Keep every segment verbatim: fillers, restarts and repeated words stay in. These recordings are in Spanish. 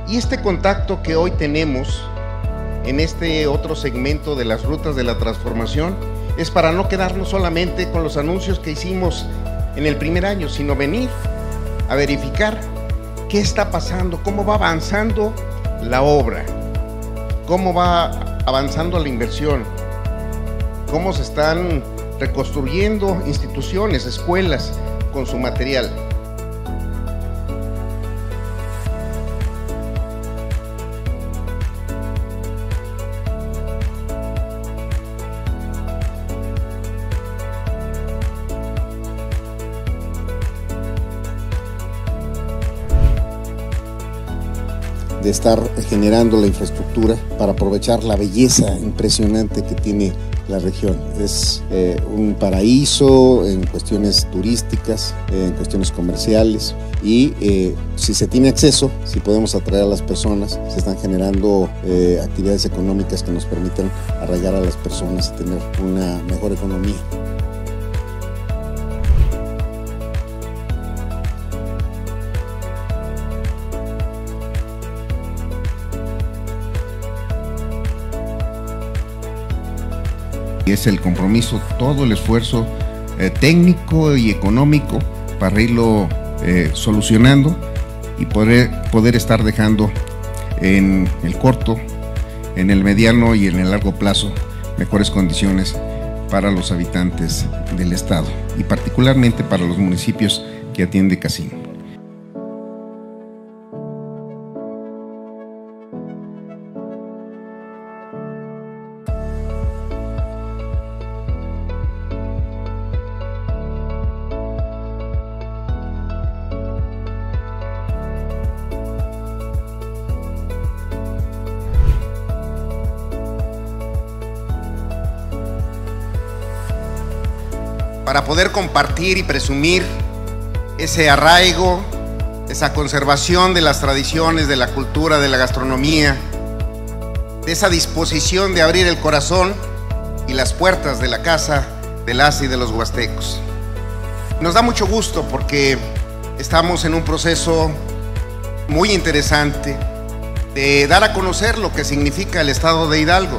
Y este contacto que hoy tenemos en este otro segmento de las rutas de la transformación es para no quedarnos solamente con los anuncios que hicimos en el primer año, sino venir a verificar qué está pasando, cómo va avanzando la obra, cómo va avanzando la inversión, cómo se están reconstruyendo instituciones, escuelas con su material. De estar generando la infraestructura para aprovechar la belleza impresionante que tiene la región. Es eh, un paraíso en cuestiones turísticas, eh, en cuestiones comerciales y eh, si se tiene acceso, si podemos atraer a las personas, se están generando eh, actividades económicas que nos permiten arraigar a las personas y tener una mejor economía. Es el compromiso, todo el esfuerzo eh, técnico y económico para irlo eh, solucionando y poder, poder estar dejando en el corto, en el mediano y en el largo plazo mejores condiciones para los habitantes del estado y particularmente para los municipios que atiende Casino. Para poder compartir y presumir ese arraigo, esa conservación de las tradiciones, de la cultura, de la gastronomía, de esa disposición de abrir el corazón y las puertas de la casa de las y de los huastecos. Nos da mucho gusto porque estamos en un proceso muy interesante de dar a conocer lo que significa el estado de Hidalgo.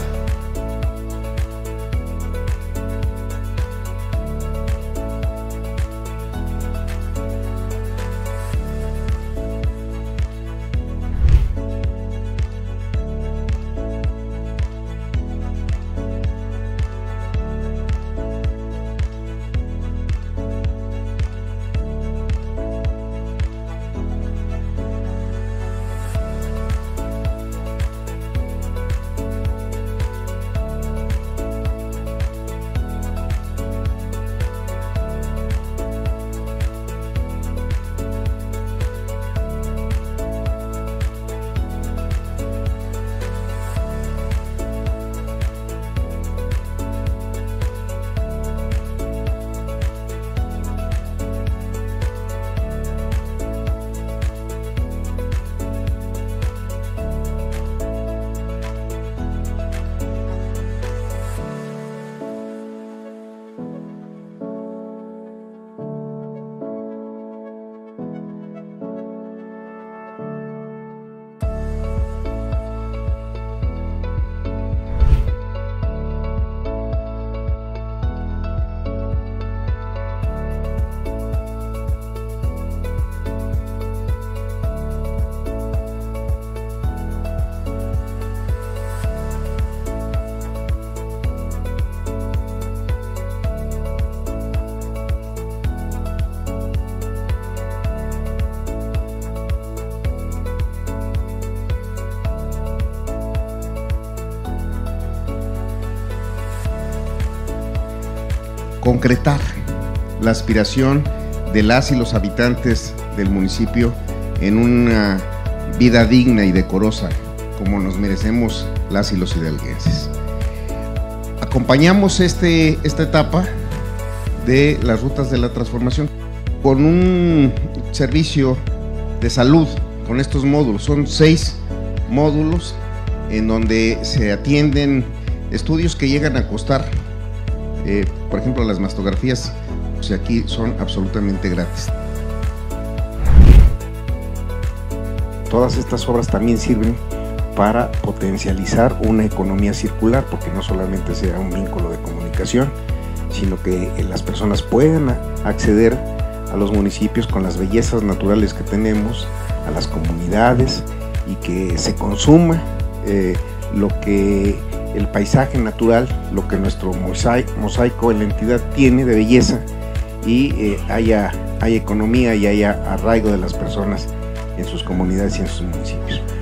Concretar la aspiración de las y los habitantes del municipio en una vida digna y decorosa como nos merecemos las y los hidalguenses. Acompañamos este, esta etapa de las rutas de la transformación con un servicio de salud con estos módulos. Son seis módulos en donde se atienden estudios que llegan a costar, eh, por ejemplo, las mastografías, o sea, aquí son absolutamente gratis. todas estas obras también sirven para potencializar una economía circular, porque no solamente sea un vínculo de comunicación, sino que las personas puedan acceder a los municipios con las bellezas naturales que tenemos, a las comunidades, y que se consuma eh, lo que el paisaje natural, lo que nuestro mosaico, mosaico en la entidad tiene de belleza, y eh, haya, haya economía y haya arraigo de las personas en sus comunidades y en sus municipios.